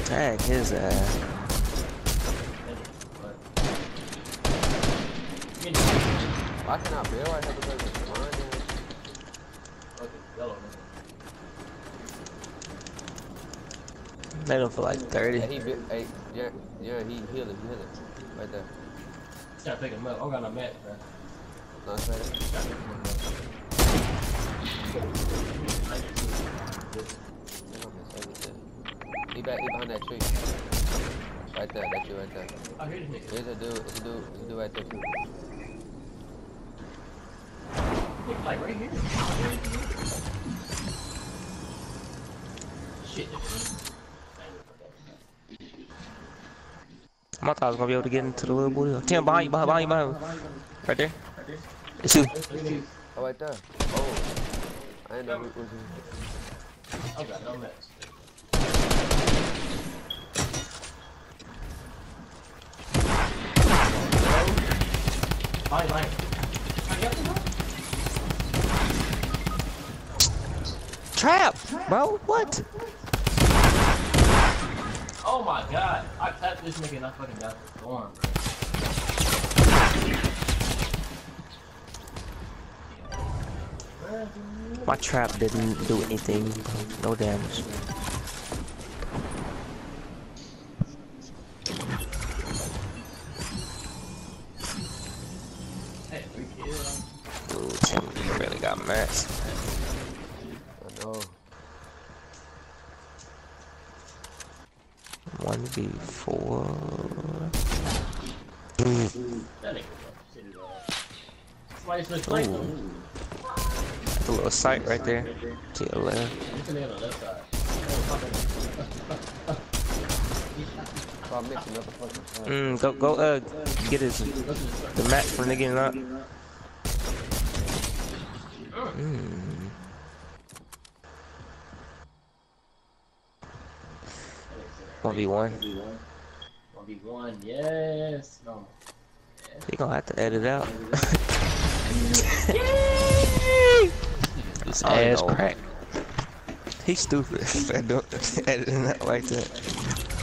Tag his ass. Why can I build right here because it's mine? Made him for like 30. Hey, yeah, he heal it, right there. Gotta pick him up. I got no match, man. No, it's right there. He behind that tree. Right there, that tree right there. I hear this nigga. There's a dude right there too. Like right here. Shit. I thought I was gonna be able to get into the little booty. Tim, behind you. Right there. It's you. Oh, right there. Oh. I didn't know it was you. I got no match. Bye. Trap, bro. What? Oh my god. I tapped this nigga and I fucking got the storm, bro. My trap didn't do anything. No damage. Hey, 3 kills. Ooh, Tim, you really got messed. I know. 1v4. That nigga shit is somebody switch plates though. A little sight right there. To your left. This nigga on the left side. I'm mixing up the fucking Go, get his, the match for nigga up. 1v1. 1v1, yes. No. You gonna have to edit out. This ass crack. He's stupid. Editing that like that.